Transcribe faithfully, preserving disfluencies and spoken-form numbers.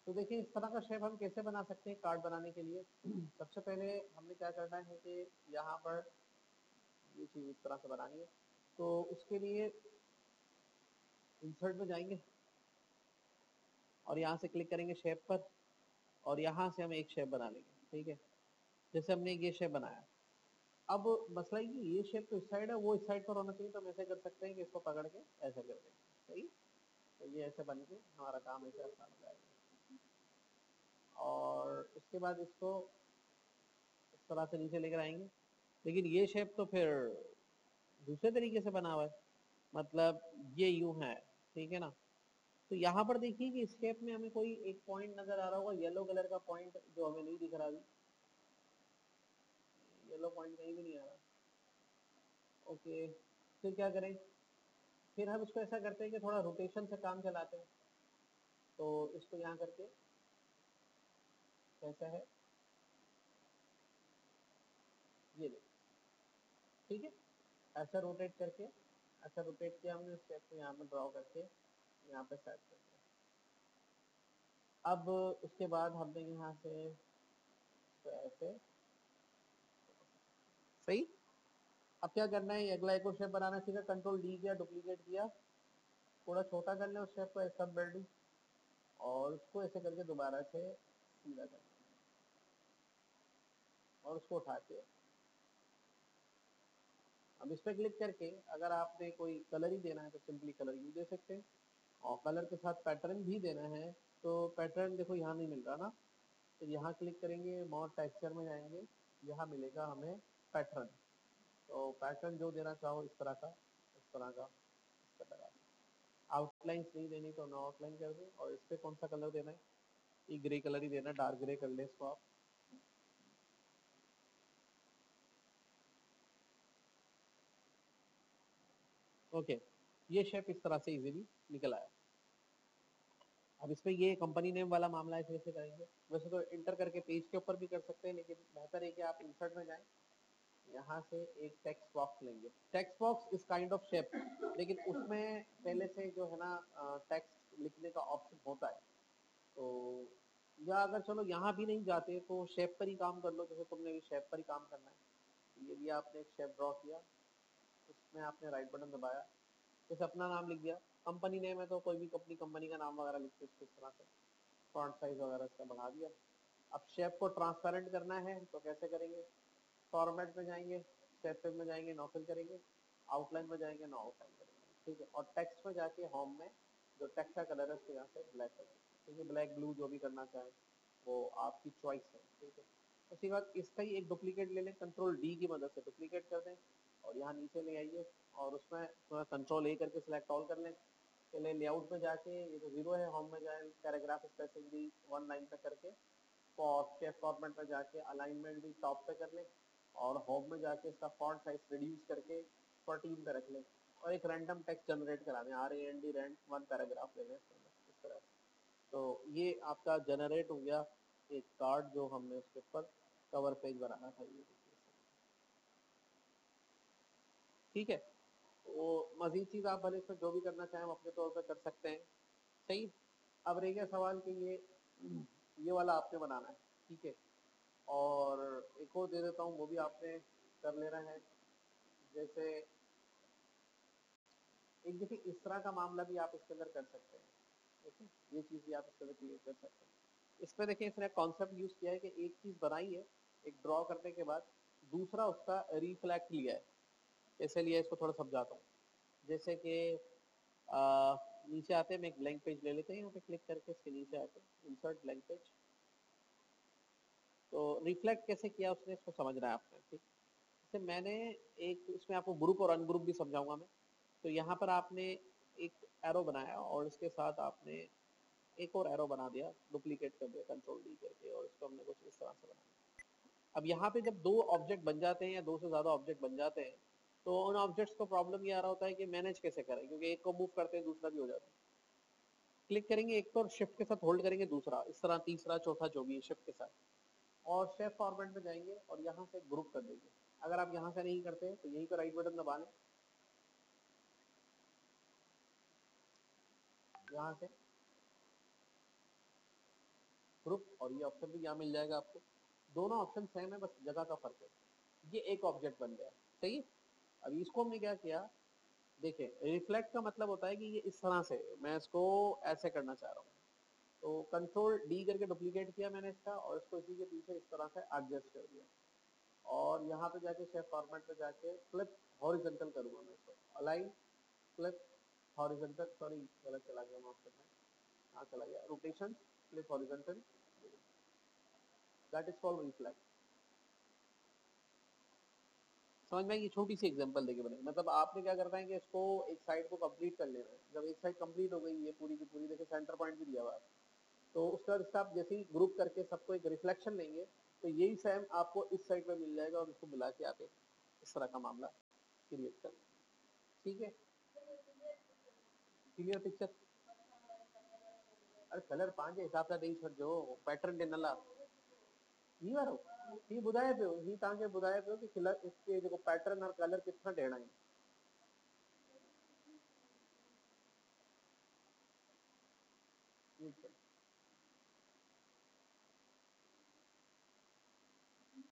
तो देखिए इस तरह का शेप हम कैसे बना सकते हैं कार्ड बनाने के लिए। सबसे पहले हमने क्या करना है कि यहाँ पर ये चीज़ इस तरह से बनानी है। तो उसके लिए इंसर्ट में जाएंगे और यहाँ से क्लिक करेंगे शेप पर, और यहाँ से हम एक शेप बना लेंगे। ठीक है, जैसे हमने ये शेप बनाया। अब मसला है कि ये शेप तो इस साइड है, वो इस साइड पर होना चाहिए, तो हम ऐसे कर सकते हैं कि इसको पकड़ के ऐसे कर देंगे। सही, तो ये ऐसे बन के हमारा काम ऐसे आसान हो जाएगा। और उसके बाद इसको इस तरह से नीचे लेकर आएंगे। लेकिन ये शेप तो फिर दूसरे तरीके से बना हुआ है, मतलब ये यूं है। ठीक है ना, तो यहाँ पर देखिए कि इस शेप में हमें कोई एक पॉइंट नजर आ रहा होगा, येलो कलर का पॉइंट जो हमें नहीं दिख रहा अभी। येलो पॉइंट कहीं भी नहीं आ रहा। ओके, फिर क्या करें, फिर हम इसको ऐसा करते हैं कि थोड़ा रोटेशन से काम चलाते हैं। तो इसको यहाँ करके कैसा है, ये देखिए। ठीक है, ऐसा रोटेट करके, ऐसा रोटेट किया हमने स्टेप को यहाँ पर ड्रॉ करके यहाँ पे सेट कर दिया। अब उसके बाद हमने यहाँ से इसको ऐसे, सही। अब क्या करना है, अगला एक और शेप बनाना सीखा, कंट्रोल डी किया, डुप्लीकेट किया, थोड़ा छोटा कर लें उस शेप को, ऐसा बिल्डिंग, और उसको ऐसे करके दोबारा से सीधा कर, और उसको उठा के अब इस पर क्लिक करके अगर आपने कोई कलर ही देना है तो सिंपली कलर यू दे सकते हैं, और कलर के साथ पैटर्न भी देना है तो पैटर्न देखो यहाँ नहीं मिल रहा ना, तो यहाँ क्लिक करेंगे, मोर टेक्सचर में जाएंगे, यहाँ मिलेगा हमें पैटर्न। तो पैटर्न जो देना चाहो इस तरह का, इस तरह का, इस तरह का। आउटलाइंस नहीं देनी तो नो आउटलाइन कर दो, और इस पर कौन सा कलर देना है, ये ग्रे कलर ही देना, डार्क ग्रे कर ले इसको आप। ओके, ये शेप इस तरह से इजीली निकल आया। अब इसमें ये कंपनी नेम वाला मामला है, कैसे करेंगे, वैसे तो इंटर करके पेज के ऊपर भी कर सकते हैं, लेकिन बेहतर है कि आप इंसर्ट में जाएं, यहाँ से एक टेक्स्ट बॉक्स लेंगे। टेक्स्ट बॉक्स इस काइंड ऑफ शेप, लेकिन उसमें पहले से जो है ना टेक्स्ट लिखने का ऑप्शन होता है। तो या अगर चलो यहाँ भी नहीं जाते तो शेप पर ही काम कर लो, जैसे तुमने भी शेप पर ही काम करना है। ये भी आपने एक शेप ड्रॉ किया, उसमें आपने राइट बटन दबाया, जैसे अपना नाम लिख दिया, कंपनी नेम है तो कोई भी अपनी कंपनी का नाम वगैरह लिख के इसको इस तरह से फॉन्ट साइज वगैरह इसका बढ़ा दिया। अब शेप को ट्रांसपेरेंट करना है तो कैसे करेंगे, फॉर्मेट में जाएंगे, स्टेप में जाएंगे, नो फिल करेंगे, आउटलाइन में जाएंगे, नो आउटलाइन करेंगे। ठीक है, और टेक्स्ट में जाके होम में जो टेक्स्ट का कलर है उसको यहाँ से ब्लैक कर देंगे। ठीक है, ब्लैक ब्लू जो भी करना चाहें वो आपकी चॉइस है। ठीक है, उसके बाद इसका ही एक डुप्लीकेट ले लें, कंट्रोल डी की मदद से डुप्लीकेट कर दें, और यहाँ नीचे ले आइए, और उसमें थोड़ा कंट्रोल ए करके सिलेक्ट ऑल कर लें। पहले लेआउट में जाके ये तो जीरो है, होम में जाए, पैराग्राफ स्पेसिंग भी वन लाइन पे करके, और शेप फॉर्मेट में जाके अलाइनमेंट भी टॉप पे कर लें, और होम में जाके इसका फॉन्ट साइज रिड्यूस करके फोर्टीन पे रख लें, और एक रैंडम टेक्स्ट जनरेट करा दें, R A N D rand one paragraph ले लें इस तरह से। तो ये आपका जनरेट हो गया एक कार्ड जो हमने उसके ऊपर कवर पेज बनाना था, ये देखिए। ठीक है, वो मजीद चीज़ आप भले इसमें जो भी करना चाहें अपने तौर पर कर सकते हैं। सही, अब रह गया सवाल कि ये ये वाला आपने बनाना है। ठीक है, और एक और दे देता हूँ, वो भी आपने कर लेना है। जैसे एक देखिए इस तरह का मामला भी आप इसके अंदर कर सकते हैं। देखिए ये चीज़ भी आप इसके अंदर क्रिएट कर सकते हैं। इसमें देखिए इसने कॉन्सेप्ट यूज़ किया है कि एक चीज़ बनाई है, एक ड्रॉ करने के बाद दूसरा उसका रिफ्लेक्ट लिया है। कैसे लिया है इसको थोड़ा समझाता हूँ। जैसे कि आ, नीचे आते हैं, मैं एक ब्लैंक पेज ले लेते हैं, यहाँ पे क्लिक करके इसके नीचे आते हैं, इंसर्ट ब्लैंक पेज। तो रिफ्लेक्ट कैसे किया उसने, इसको समझना है आपने। ठीक, जैसे मैंने एक इसमें आपको ग्रुप और अनग्रुप भी समझाऊंगा मैं। तो यहाँ पर आपने एक एरो बनाया और इसके साथ आपने एक और एरो बना दिया, डुप्लीकेट कर दिया कंट्रोल डी करके, और इसको हमने कुछ इस तरह से बनाया। अब यहाँ पे जब दो ऑब्जेक्ट बन जाते हैं या दो से ज्यादा ऑब्जेक्ट बन जाते हैं, तो उन ऑब्जेक्ट्स को प्रॉब्लम ये आ रहा होता है कि मैनेज कैसे करें, क्योंकि एक को मूव करते हैं दूसरा भी हो जाता है। क्लिक करेंगे एक पर, शिफ्ट के साथ होल्ड करेंगे दूसरा, इस तरह तीसरा चौथा जो भी है शिफ्ट के साथ, और शेप फॉर्मेट में जाएंगे और यहाँ से ग्रुप कर देंगे। अगर आप यहाँ से नहीं करते तो यहीं पर राइट बटन दबा लें, यहाँ से ग्रुप, और ये ऑप्शन भी यहाँ मिल जाएगा आपको। दोनों ऑप्शन सेम है, बस जगह का फर्क है। ये एक ऑब्जेक्ट बन गया, सही है। अभी इसको हमने क्या किया, देखिए रिफ्लेक्ट का मतलब होता है कि ये इस तरह से, मैं इसको ऐसे करना चाह रहा हूँ, तो कंट्रोल डी करके डुप्लीकेट किया मैंने इसका, और इसको इसी के पीछे इस तरह से एडजस्ट कर दिया, और यहाँ पे जाके शेप फॉर्मेट पे जाके फ्लिप हॉरिजॉन्टल करूंगा मैं इसको, अलाइन फ्लिप हॉरिजॉन्टल, सॉरी गलत चला गया, माफ करना, कहाँ चला गया, rotation flip horizontal, that is called reflect. समझ में, ये छोटी सी एग्जांपल देके बनेगी, मतलब आपने क्या करना है कि इसको एक साइड को कंप्लीट कर लेना है। जब एक साइड कंप्लीट हो गई ये पूरी की पूरी, देखिए सेंटर पॉइंट भी दिया हुआ है, तो उसके बाद इसका आप जैसे ही ग्रुप करके सबको एक रिफ्लेक्शन लेंगे, तो यही सेम आपको इस साइड में मिल जाएगा, और इसको मिला के आप एक इस तरह का मामला क्रिएट कर, ठीक है। Clear picture. अरे कलर पांच हिसाब सां ॾेई छॾिजो, पैटर्न ॾिनल आहे ही वारो, ही ॿुधाए पियो, ही तव्हांखे ॿुधाए पियो कि कलर, इसके जेको पैटर्न और कलर किथां ॾियणा आहिनि। ठीक है,